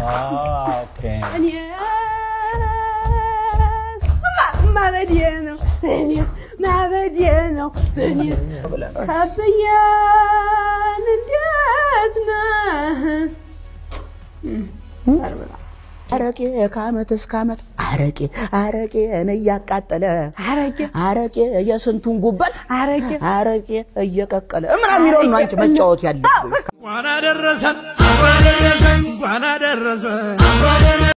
ኦኬ እኔ ማበዲያነው እኔ ማበዲያነው እኔ ካብያን እንዴት ነህ አረቄ ካመት እስካመት አረቄ እኔ ያቃጠለ አረቄ የስንቱን ጉበት አረቄ እየቀቀለ ምናምን ይሮል ነው አንቺ መጫወት ያለብሽ ዋና ደረሰን